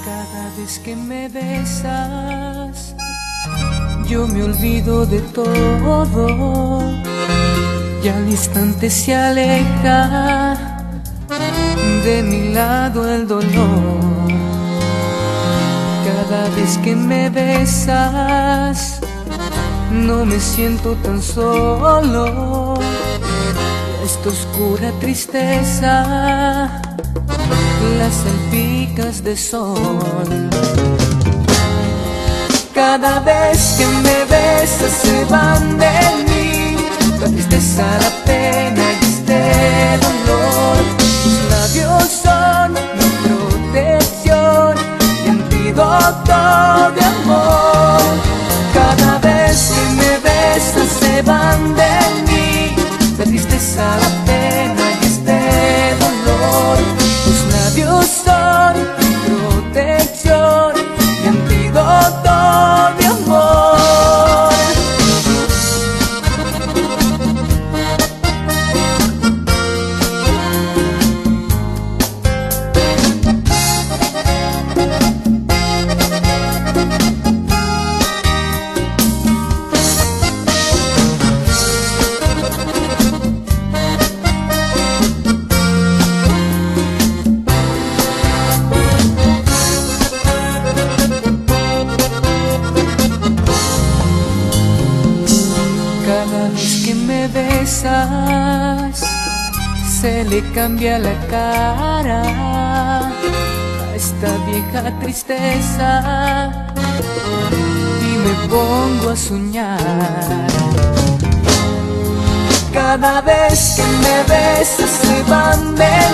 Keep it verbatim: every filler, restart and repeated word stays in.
Cada vez que me besas, yo me olvido de todo y al instante se aleja de mi lado el dolor. Cada vez que me besas, no me siento tan solo. Esta oscura tristeza las salpicas de sol. Cada vez que me besas se van de mí la tristeza, la pena y este dolor. Tus labios son mi protección y antídoto de amor. Cada vez que me besas se van de mí la tristeza, la pena y este dolor. Tus labios son mi protección y antídoto de amor. Cada vez que me besas, se le cambia la cara a esta vieja tristeza y me pongo a soñar. Cada vez que me besas se van de